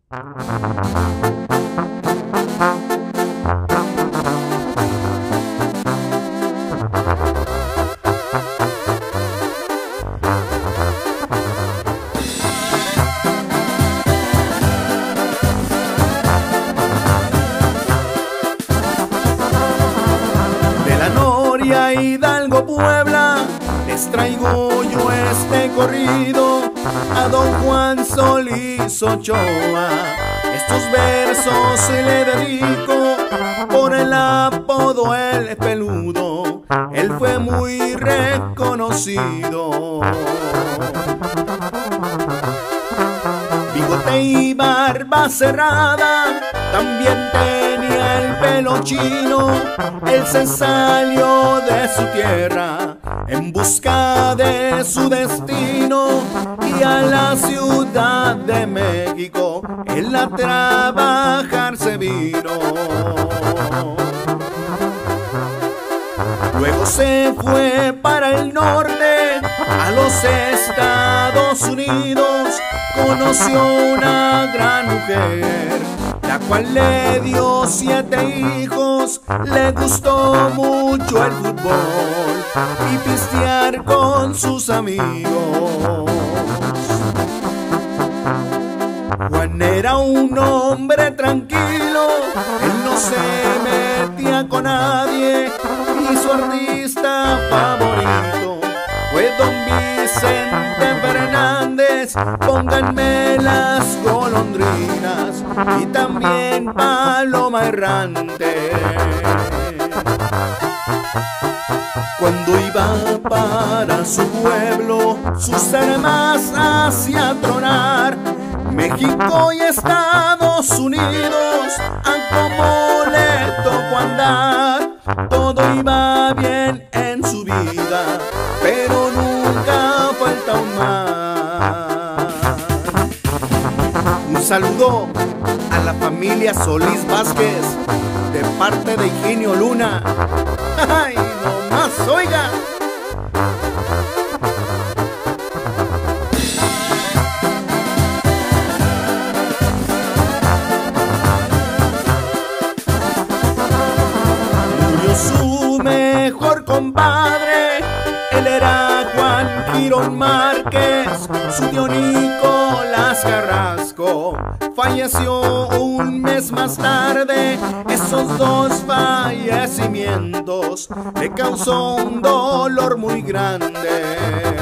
De la Noria, Hidalgo, Puebla, les traigo yo este corrido a don Juan Solís Ochoa. Estos versos se le dedico por el apodo El Peludo. Él fue muy reconocido. Bigote y barba cerrada, también tenía el pelo chino. Él se salió de su tierra en busca de su destino y a la Ciudad de México él a trabajar se vino. Luego se fue para el norte, a los Estados Unidos. Conoció una gran mujer, la cual le dio 7 hijos. Le gustó mucho el fútbol y pistear con sus amigos. Juan era un hombre tranquilo, él no se metía con nadie y su artista favorito fue don Vicente Fernández. Pónganme las golondrinas y también Paloma Errante. Cuando iba para su pueblo, sus armas hacía tronar. México y Estados Unidos, a como le tocó andar. Todo iba bien en su vida, pero nunca falta un mar. Un saludo a la familia Solís Vázquez, de parte de Higinio Luna. ¡Ay, no más, oiga! Su mejor compadre, él era Juan Girón Márquez. Su tío Nicolás Carrasco falleció un mes más tarde. Esos dos fallecimientos le causó un dolor muy grande.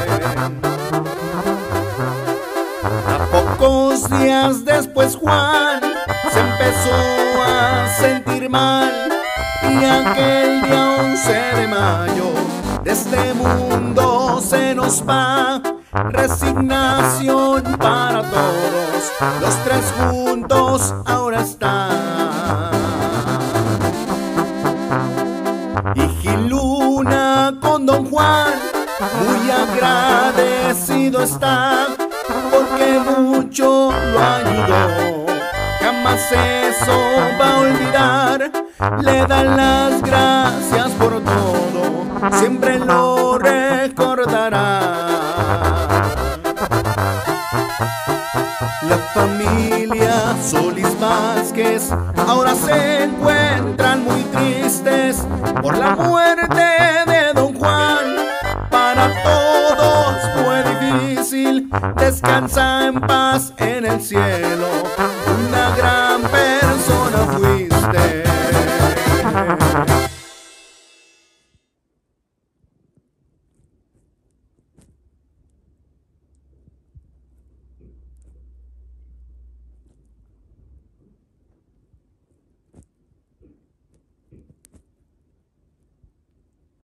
A pocos días después Juan se empezó a sentir mal, y aquel día 11 de mayo de este mundo se nos va. Resignación para todos, los tres juntos ahora están. Higiluna con don Juan muy agradecido está, porque mucho lo ayudó, jamás eso va a olvidar. Le dan las gracias por todo, siempre lo recordará. La familia Solís Vázquez ahora se encuentran muy tristes por la muerte de don Juan. Para todos fue difícil, descansa en paz en el cielo. Una gran persona fuiste.